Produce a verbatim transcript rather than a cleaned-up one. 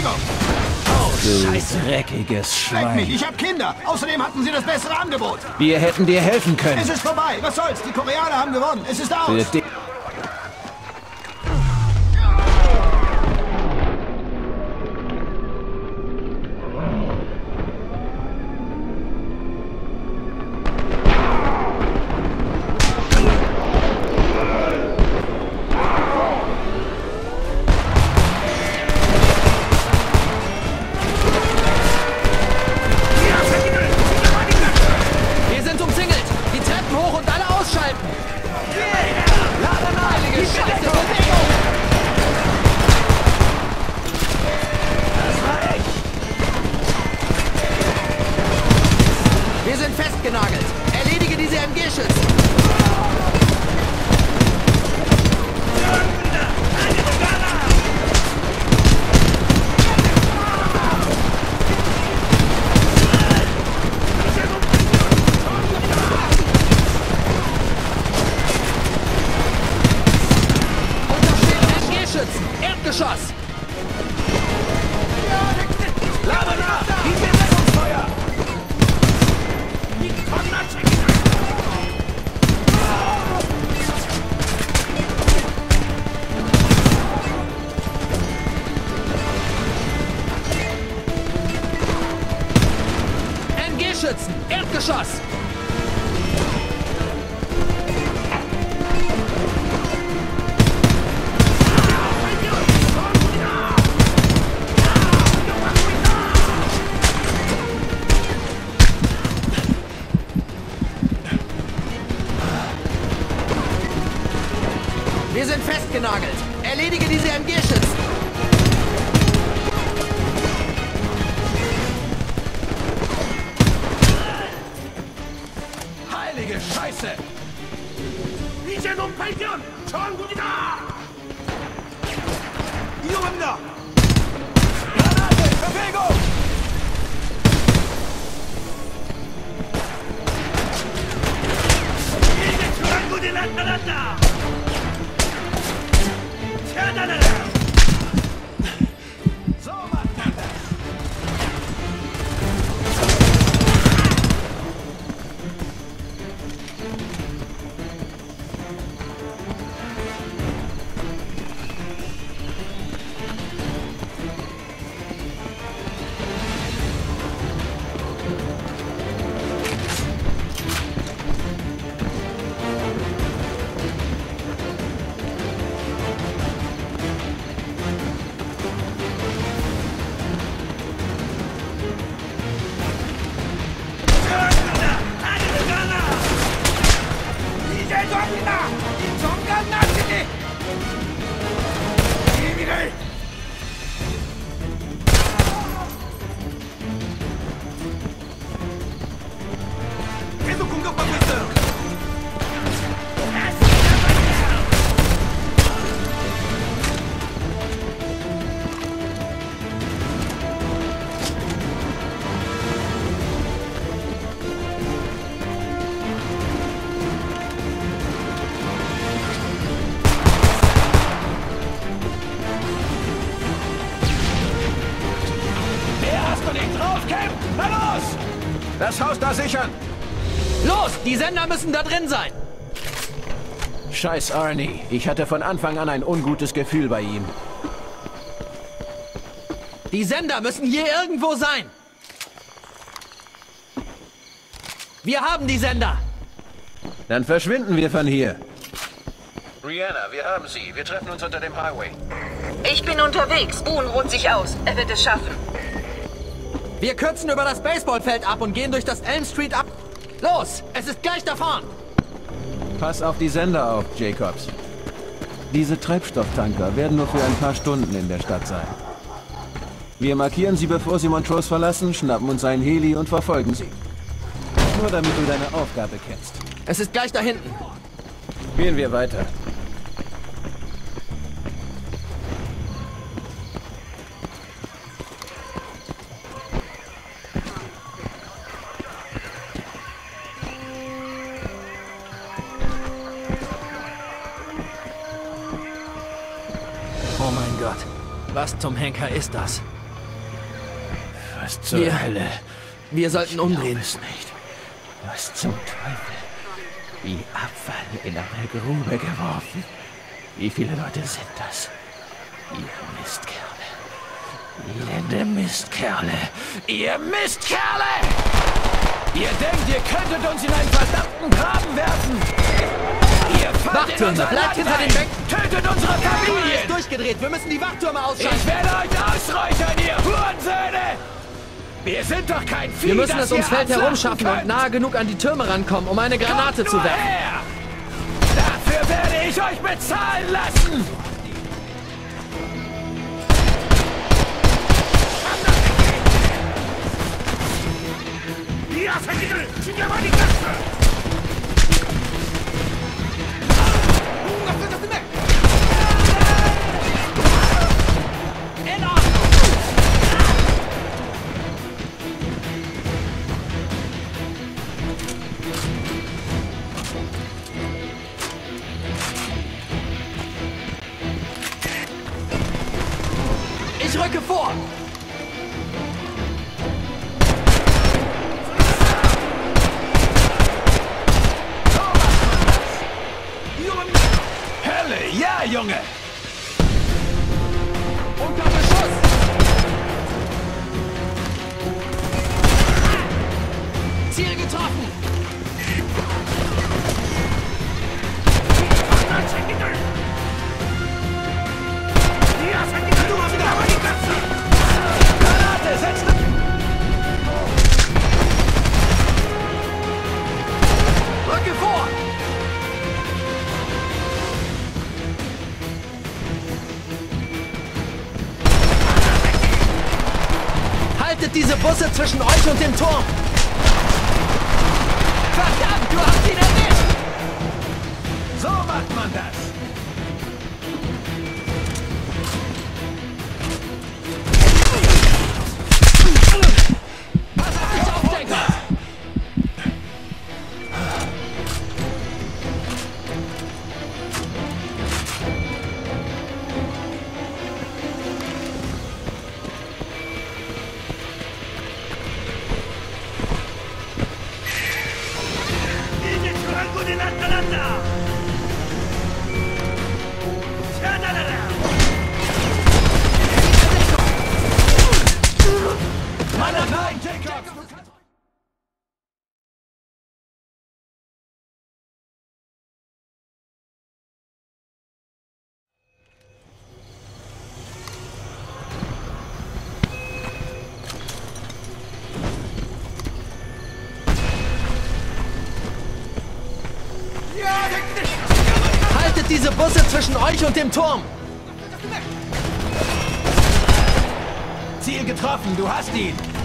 Jacob! Du Scheiße. dreckiges Leck mich, Schwein. ich hab Kinder! Außerdem hatten sie das bessere Angebot! Wir hätten dir helfen können. Es ist vorbei! Was soll's? Die Koreaner haben gewonnen! Es ist aus! Für dich. Wir sind umzingelt! Die Treppen hoch und alle ausschalten! Heilige Scheiße! Bewegung! Wir sind festgenagelt! Erledige diese M G-Schützen! Erdgeschoss! Lavana! Gib mir Deckungsfeuer! M G-Schützen! Erdgeschoss! Wir sind festgenagelt. Erledige diese M G-Schützen. Heilige Scheiße! 이제 놈 발견! 전군이다! 이동합니다! Granate! Bewegung! 이제 전군이 나타났다! 차단하라! So macht man das! 계속 공격받고 있어요. Wer hast du nicht drauf, Camp? Na los! Das Haus da sichern! Los, die Sender müssen da drin sein. Scheiß Arnie. Ich hatte von Anfang an ein ungutes Gefühl bei ihm. Die Sender müssen hier irgendwo sein. Wir haben die Sender. Dann verschwinden wir von hier. Rihanna, wir haben sie. Wir treffen uns unter dem Highway. Ich bin unterwegs. Boone ruht sich aus. Er wird es schaffen. Wir kürzen über das Baseballfeld ab und gehen durch das Elm Street ab. Los, es ist gleich da vorn. Pass auf die Sender auf, Jacobs. Diese Treibstofftanker werden nur für ein paar Stunden in der Stadt sein. Wir markieren sie, bevor sie Montrose verlassen, schnappen uns ein Heli und verfolgen sie. Nur damit du deine Aufgabe kennst. Es ist gleich da hinten. Gehen wir weiter. Oh mein Gott. Was zum Henker ist das? Was zur Wir- Hölle? Wir sollten umdrehen. Es nicht. Was zum Teufel? Wie Abfall in eine Grube geworfen. Wie viele Leute sind das? Ihr Mistkerle. Elende Mistkerle. Ihr Mistkerle! Ihr denkt, ihr könntet uns in einen verdammten Graben werfen! Ihr fahrt in Wachtürme, unser bleibt Land hinter ein! den Bänken! Tötet unsere Ist Familien! durchgedreht. Wir müssen die Wachttürme ausschalten. Ich werde euch ausräuchern, ihr Hurensöhne! Wir sind doch kein Vieh, Wir müssen das es ums ihr Feld abschlachten herumschaffen und könnt. nahe genug an die Türme rankommen, um eine Granate Kommt zu nur werfen. her! Dafür werde ich euch bezahlen lassen! Ich rücke vor! Hölle, ja, Junge! Unter Beschuss! Ziel getroffen! Granate, setzt dich! Rücke vor! Haltet diese Busse zwischen euch und dem Turm! Verdammt, du hast ihn erwischt! So macht man das! Pass auf dich auf, Jacob! Mann, nein, Jacob! Du kannst... Haltet diese Busse zwischen euch und dem Turm! Ziel getroffen, du hast ihn!